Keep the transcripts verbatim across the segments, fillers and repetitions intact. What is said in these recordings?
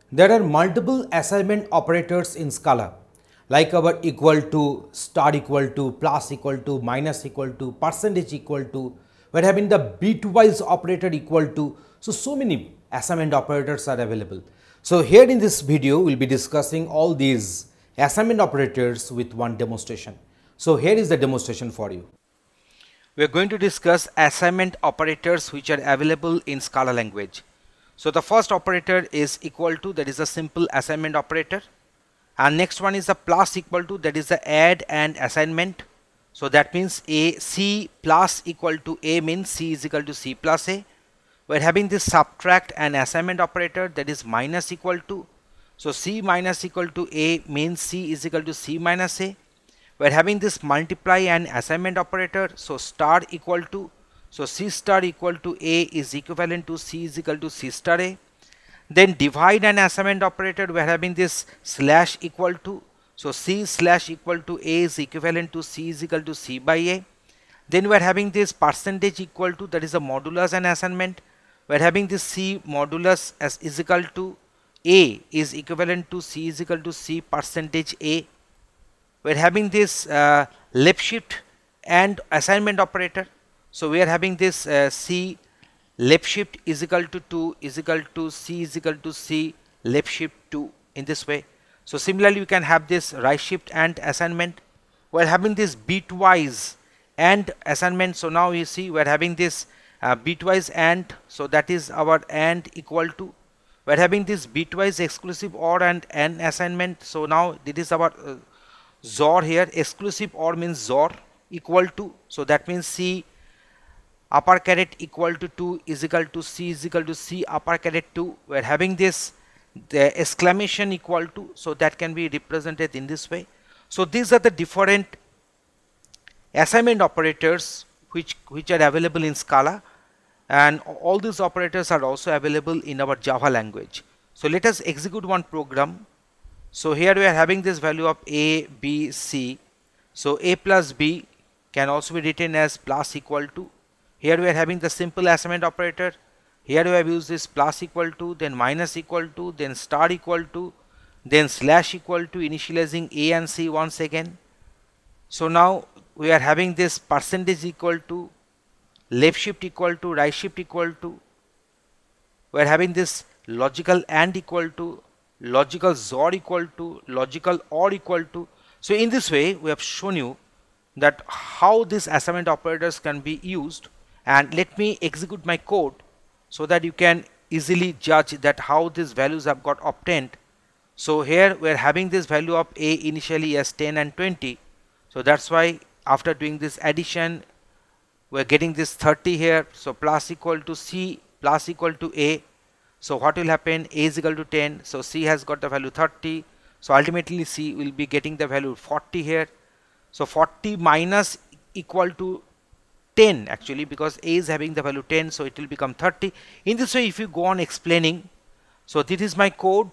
There are multiple assignment operators in Scala, like our equal to, star equal to, plus equal to, minus equal to, percentage equal to. We're having the bitwise operator equal to. So, so many assignment operators are available. So, here in this video, we'll be discussing all these assignment operators with one demonstration. So, here is the demonstration for you. We are going to discuss assignment operators which are available in Scala language. So the first operator is equal to, that is a simple assignment operator, and next one is the plus equal to, that is the add and assignment. So that means a C plus equal to a means C is equal to C plus a. We're having this subtract and assignment operator, that is minus equal to. So C minus equal to a means C is equal to C minus a. We're having this multiply and assignment operator, so star equal to, so C star equal to a is equivalent to C is equal to C star a. Then divide and assignment operator, we are having this slash equal to, so C slash equal to a is equivalent to C is equal to C by a. Then we are having this percentage equal to, that is a modulus and assignment. We are having this C modulus as is equal to a is equivalent to C is equal to C percentage a. We are having this uh, left shift and assignment operator. So we are having this uh, C left shift is equal to two is equal to C is equal to C left shift two in this way. So similarly we can have this right shift and assignment. We are having this bitwise and assignment. So now you see we are having this uh, bitwise and, so that is our and equal to. We are having this bitwise exclusive or and and assignment. So now this is our uh, Z O R here. Exclusive or means Z O R equal to, so that means C upper caret equal to two is equal to C is equal to C upper caret two. We are having this the exclamation equal to, so that can be represented in this way. So these are the different assignment operators which which are available in Scala, and all these operators are also available in our Java language. So let us execute one program. So here we are having this value of a, b, c. So a plus b can also be written as plus equal to. Here we are having the simple assignment operator. Here we have used this plus equal to, then minus equal to, then star equal to, then slash equal to, initializing a and c once again. So now we are having this percentage equal to, left shift equal to, right shift equal to. We are having this logical and equal to, logical Z O R equal to, logical or equal to. So in this way we have shown you that how these assignment operators can be used, and let me execute my code so that you can easily judge that how these values have got obtained. So here we are having this value of a initially as ten and twenty. So that's why after doing this addition we are getting this thirty here. So plus equal to C plus equal to a. So what will happen? A is equal to ten. So C has got the value thirty. So ultimately C will be getting the value forty here. So forty minus equal to ten actually, because A is having the value ten, so it will become thirty. In this way if you go on explaining, so this is my code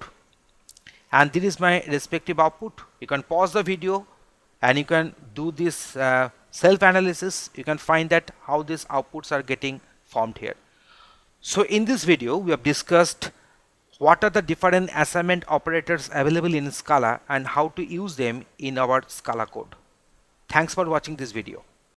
and this is my respective output. You can pause the video and you can do this uh, self-analysis. You can find that how these outputs are getting formed here. So in this video we have discussed what are the different assignment operators available in Scala and how to use them in our Scala code. Thanks for watching this video.